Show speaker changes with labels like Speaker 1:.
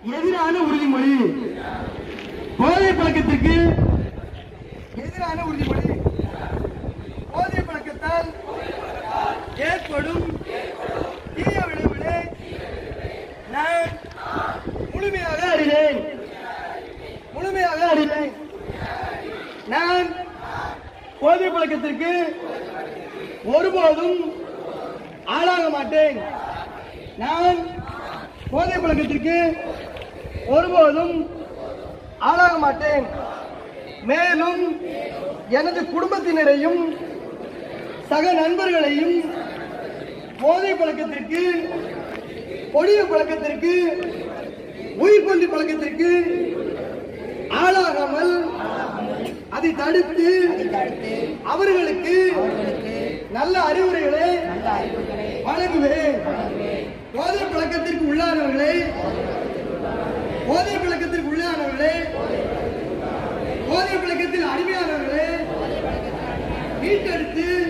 Speaker 1: எதிரான உறுதிமொழி. போதை பழக்கத்திற்கு எதிரான உறுதிமொழி. போதை பழக்கத்தால் ஏற்படும் தீய விளைவுகளை நான் முழுமையாக அறிவேன். நான் போதை பழக்கத்திற்கு ஒருபோதும் ஆளாக மாட்டேன். நான் போதை பழக்கத்திற்கு ஒருபோதும் ஆளாக மாட்டேன். மேலும் எனது குடும்பத்தினரையும் சக நண்பர்களையும் போதை பழக்கத்திற்கு, கொடிய பழக்கத்திற்கு, உயிர்கொல்லி பழக்கத்திற்கு ஆளாகாமல் அதை தடுத்து அவர்களுக்கு நல்ல அறிவுரைகளை வழங்குவேன். போதை பழக்கத்திற்கு உள்ளானவர்களே, போதை பழக்கத்தில் அடிமையானவர்களே மீட்டெடுத்து